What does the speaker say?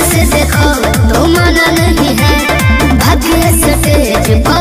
से देखो तो मना नहीं है, भाग्य स्टेज पर